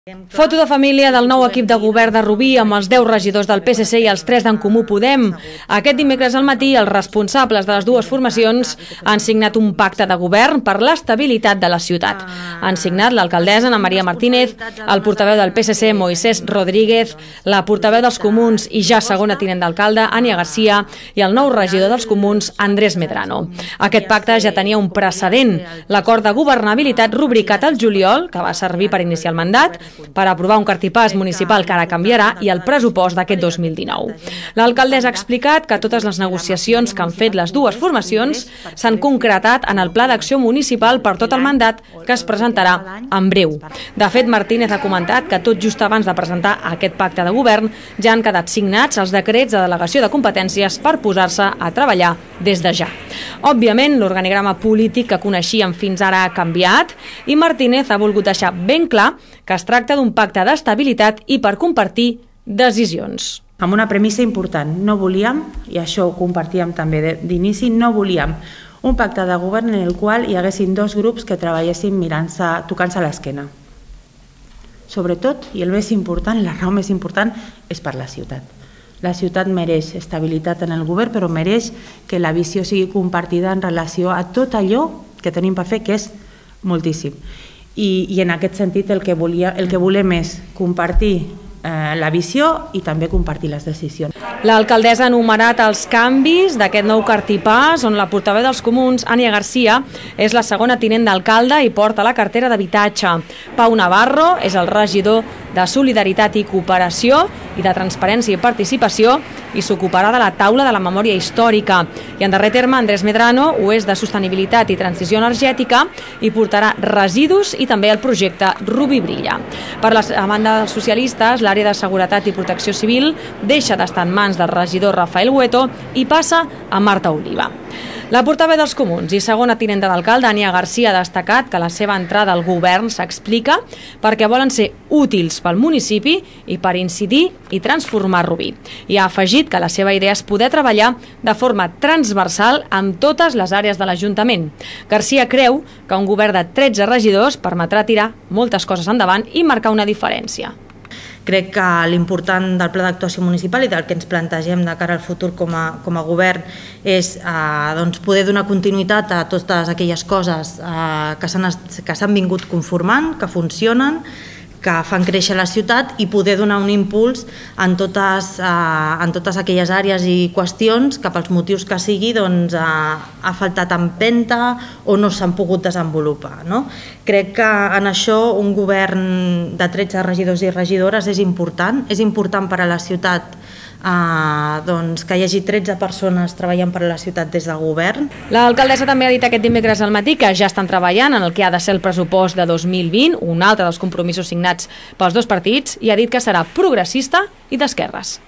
Foto de família del nou equip de govern de Rubí amb els 10 regidors del PSC i els 3 d'en Comú Podem. Aquest dimecres al matí, els responsables de les dues formacions han signat un pacte de govern per l'estabilitat de la ciutat. Han signat l'alcaldessa Ana Maria Martínez, el portaveu del PSC Moisés Rodríguez, la portaveu dels Comuns i ja segona tinent d'alcalde Ania Garcia i el nou regidor dels Comuns Andrés Medrano. Aquest pacte ja tenia un precedent, l'acord de governabilitat rubricat al juliol, que va servir per iniciar el mandat, per aprovar un cartipàs municipal que ara canviarà i el pressupost d'aquest 2019. L'alcaldessa ha explicat que totes les negociacions que han fet les dues formacions s'han concretat en el pla d'acció municipal per tot el mandat que es presentarà en breu. De fet, Martínez ha comentat que tot just abans de presentar aquest pacte de govern ja han quedat signats els decrets de delegació de competències per posar-se a treballar des de ja. Òbviament, l'organigrama polític que coneixíem fins ara ha canviat i Martínez ha volgut deixar ben clar que es tracta d'un pacte d'estabilitat i per compartir decisions. Amb una premissa important, no volíem, i això ho compartíem també d'inici, no volíem un pacte de govern en el qual hi haguessin dos grups que treballessin tocant-se l'esquena. Sobretot, i el més important, la raó més important, és per la ciutat. La ciutat mereix estabilitat en el govern, però mereix que la visió sigui compartida en relació a tot allò que tenim per fer, que és moltíssim. I en aquest sentit el que volem és compartir la visió i també compartir les decisions. L'alcaldessa ha enumerat els canvis d'aquest nou cartipàs, on la portaveu dels Comuns, Ania Garcia, és la segona tinent d'alcalde i porta la cartera d'habitatge. Pau Navarro és el regidor de Solidaritat i Cooperació i de Transparència i Participació i s'ocuparà de la taula de la memòria històrica. I en darrer terme, Andrés Medrano ho és de Sostenibilitat i Transició Energètica i portarà residus i també el projecte Rubí Brilla. Per la banda dels socialistes, l'àrea de Seguretat i Protecció Civil deixa d'estar en mans del regidor Rafael Hueto i passa a Marta Oliva. La portaveu dels Comuns i segona tinenta d'alcalde, Ania Garcia, ha destacat que la seva entrada al govern s'explica perquè volen ser útils pel municipi i per incidir i transformar Rubí. I ha afegit que la seva idea és poder treballar de forma transversal amb totes les àrees de l'Ajuntament. Garcia creu que un govern de 13 regidors permetrà tirar moltes coses endavant i marcar una diferència. Crec que l'important del pla d'actuació municipal i del que ens plantegem de cara al futur com a govern és poder donar continuïtat a totes aquelles coses que s'han vingut conformant, que funcionen, que fan créixer la ciutat i poder donar un impuls en totes aquelles àrees i qüestions que pels motius que sigui ha faltat empenta o no s'han pogut desenvolupar. Crec que en això un govern de 13 regidors i regidores és important per a la ciutat que hi hagi 13 persones treballant per a la ciutat des del govern. L'alcaldessa també ha dit aquest dimecres al matí que ja estan treballant en el que ha de ser el pressupost de 2020, un altre dels compromisos signats pels dos partits, i ha dit que serà progressista i d'esquerres.